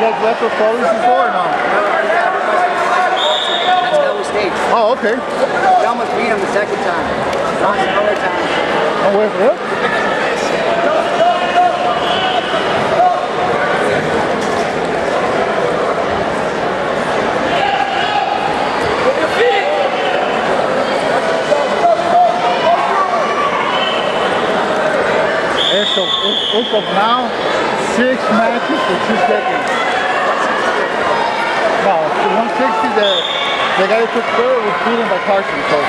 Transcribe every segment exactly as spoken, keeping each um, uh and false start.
guys left with Foley's before or no? That's Ellis State. Oh, okay. We almost beat him the second time. Lost another time. Oh, wait for it? So as of now, six matches for two seconds. No, the one sixty, the, the guy who took third was beaten by Carson. So.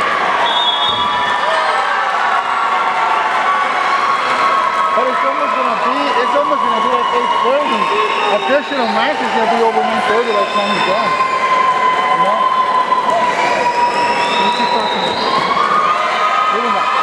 But it's almost gonna be, it's almost gonna be like eight thirty. Additional match is gonna be over nine thirty by the time he's done. You know? What's he talking about? Really not.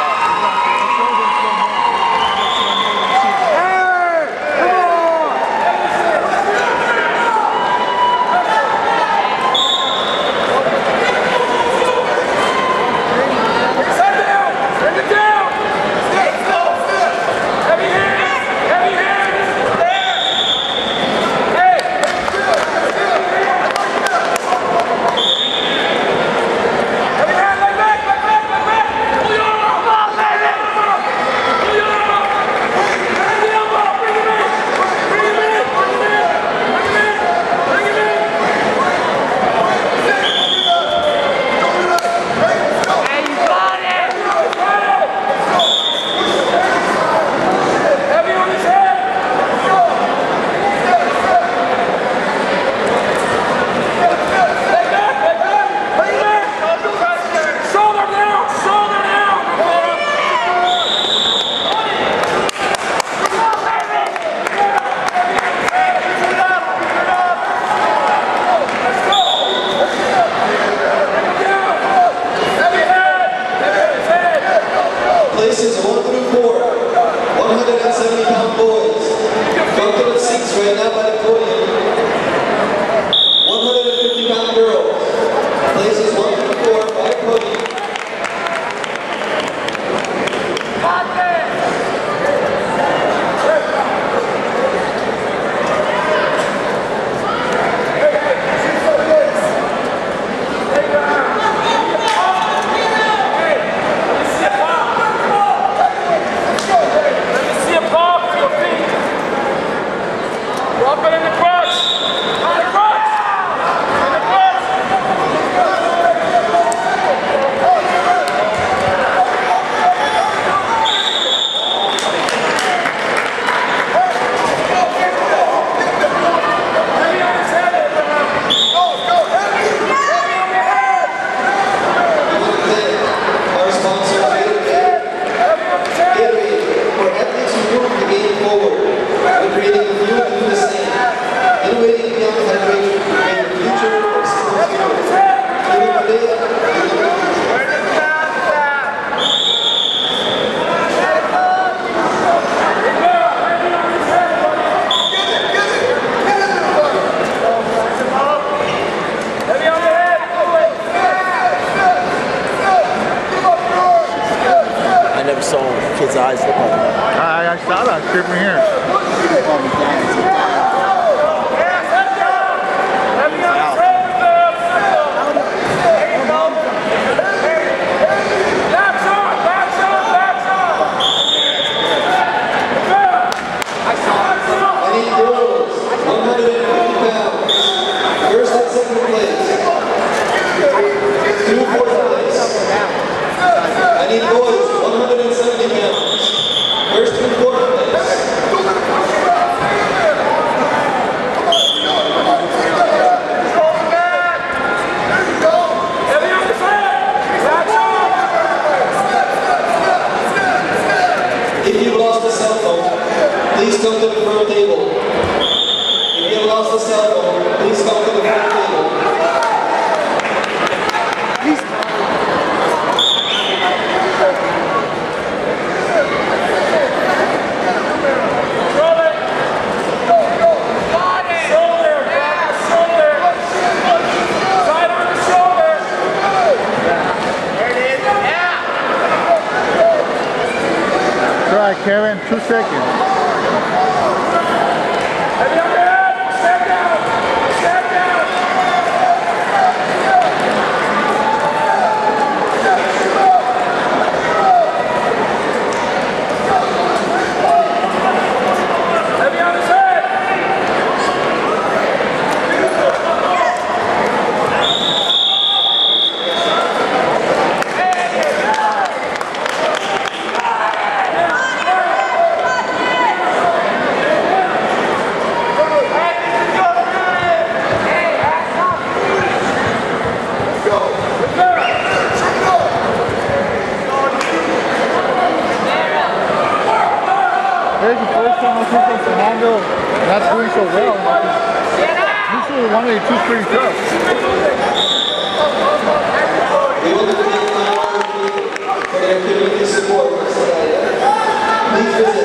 Kids' eyes look like that. I, I saw that strip from here. Kevin, two seconds. There's the first time I think from Fernando not doing so well. Usually one eighty-two is pretty tough. For the community support.